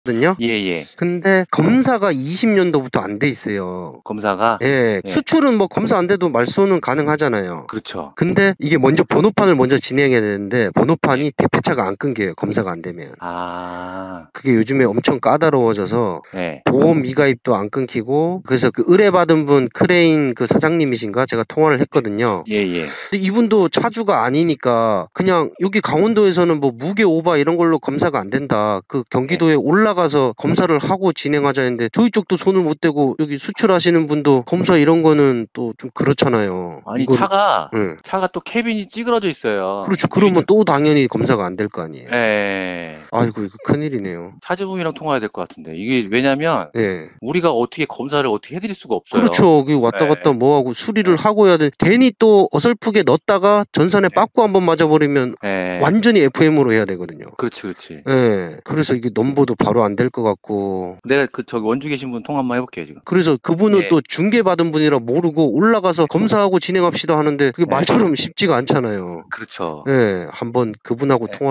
거든요. 예예. 근데 검사가 20년도부터 안 돼 있어요. 검사가? 예. 예. 수출은 뭐 검사 안 돼도 말소는 가능하잖아요. 그렇죠. 근데 이게 먼저 번호판을 먼저 진행해야 되는데 번호판이 예. 대표차가 안 끊겨요. 검사가 안 되면. 아. 그게 요즘에 엄청 까다로워져서 예. 보험 미가입도 안 끊기고 그래서 그 의뢰받은 분 크레인 그 사장님이신가 제가 통화를 했거든요. 예예. 근데 이분도 차주가 아니니까 그냥 여기 강원도에서는 뭐 무게 오바 이런 걸로 검사가 안 된다. 그 경기도에 올라가서 검사를 하고 진행하자 했는데 저희 쪽도 손을 못 대고 여기 수출하시는 분도 검사 이런 거는 또 좀 그렇잖아요. 아니 이건 차가 또 캐빈이 찌그러져 있어요. 그렇죠. 그러면 또 당연히 검사가 안 될 거 아니에요. 예. 아이고 이거 큰일이네요. 차주분이랑 통화해야 될 것 같은데 이게 왜냐면 예. 우리가 어떻게 검사를 어떻게 해드릴 수가 없어요. 그렇죠. 여기 왔다 갔다 뭐 하고 수리를 하고 해야 돼. 괜히 또 어설프게 넣었다가 전산에 빠꾸 한번 맞아버리면 완전히 FM으로 해야 되거든요. 그렇지, 그렇지. 예. 그래서 이게 넘버도 바로 안 될 것 같고. 내가 저기 원주 계신 분 통화 한번 해볼게요 지금. 그래서 그분은 또 중개받은 분이라 모르고 올라가서 검사하고 진행합시다 하는데 그게 말처럼 쉽지가 않잖아요. 그렇죠. 예. 한번 그분하고 통화